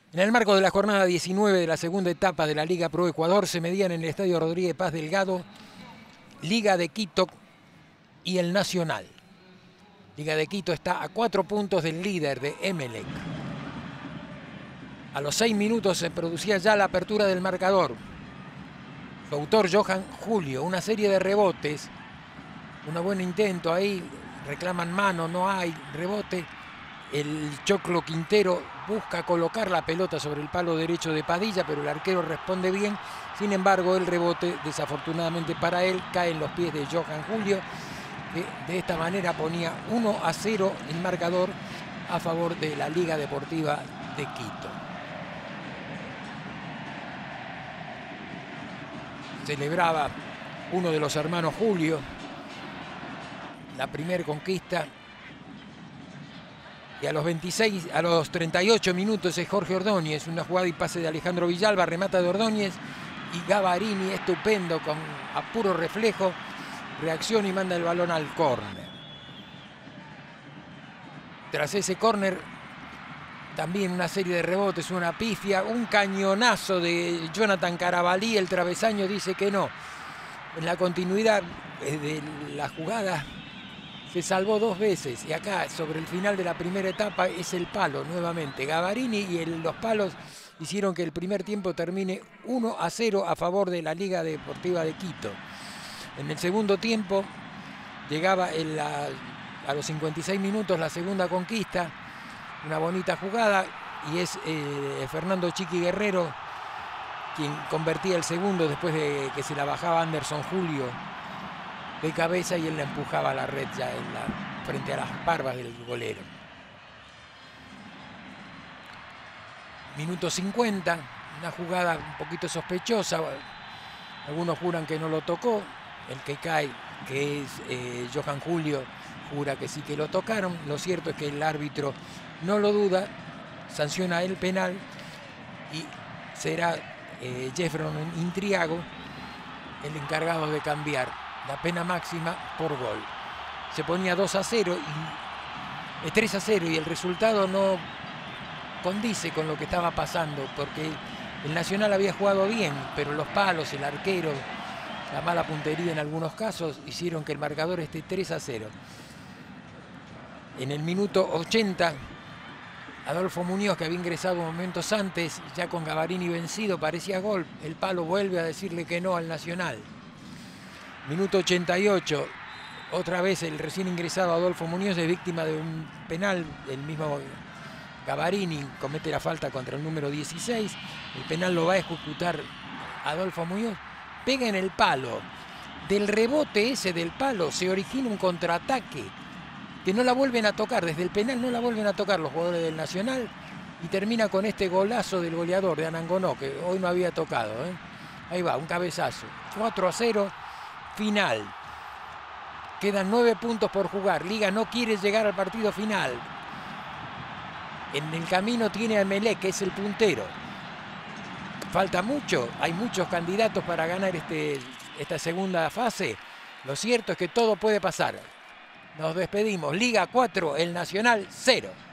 En el marco de la jornada 19 de la segunda etapa de la Liga Pro Ecuador se medían en el Estadio Rodríguez Paz Delgado Liga de Quito y el Nacional. Liga de Quito está a 4 puntos del líder de Emelec. A los 6 minutos se producía ya la apertura del marcador. Su autor, Johan Julio, una serie de rebotes, un buen intento ahí, reclaman mano, no hay rebote. El Choclo Quintero busca colocar la pelota sobre el palo derecho de Padilla, pero el arquero responde bien. Sin embargo, el rebote, desafortunadamente para él, cae en los pies de Johan Julio, que de esta manera ponía 1-0 el marcador a favor de la Liga Deportiva de Quito. Celebraba uno de los hermanos Julio la primera conquista. Y a los 38 minutos es Jorge Ordóñez, una jugada y pase de Alejandro Villalba, remata de Ordóñez y Gavarini, estupendo, con a puro reflejo, reacciona y manda el balón al córner. Tras ese córner, también una serie de rebotes, una pifia, un cañonazo de Jonathan Carabalí, el travesaño dice que no. En la continuidad de la jugada se salvó 2 veces y acá sobre el final de la primera etapa es el palo nuevamente. Gavarini y los palos hicieron que el primer tiempo termine 1-0 a favor de la Liga Deportiva de Quito. En el segundo tiempo llegaba a los 56 minutos la segunda conquista, una bonita jugada y es Fernando Chiqui Guerrero quien convertía el segundo después de que se la bajaba Anderson Julio de cabeza y él la empujaba a la red ya frente a las barbas del golero. Minuto 50, una jugada un poquito sospechosa. Algunos juran que no lo tocó. El que cae, que es Johan Julio, jura que sí que lo tocaron. Lo cierto es que el árbitro no lo duda, sanciona el penal y será Jefferson Intriago el encargado de cambiar la pena máxima por gol. Se ponía 2-0 y 3-0 y el resultado no condice con lo que estaba pasando, porque el Nacional había jugado bien, pero los palos, el arquero, la mala puntería en algunos casos hicieron que el marcador esté 3-0. En el minuto 80, Adolfo Muñoz, que había ingresado momentos antes, ya con Gavarini vencido, parecía gol. El palo vuelve a decirle que no al Nacional. Minuto 88, otra vez el recién ingresado Adolfo Muñoz es víctima de un penal. El mismo Gavarini comete la falta contra el número 16. El penal lo va a ejecutar Adolfo Muñoz. Pega en el palo. Del rebote ese del palo se origina un contraataque que no la vuelven a tocar. Desde el penal no la vuelven a tocar los jugadores del Nacional. Y termina con este golazo del goleador de Anangonó, que hoy no había tocado. Ahí va, un cabezazo. 4-0. Final. Quedan 9 puntos por jugar. Liga no quiere llegar al partido final. En el camino tiene a Emelec, que es el puntero. Falta mucho. Hay muchos candidatos para ganar esta segunda fase. Lo cierto es que todo puede pasar. Nos despedimos. Liga 4, el Nacional 0.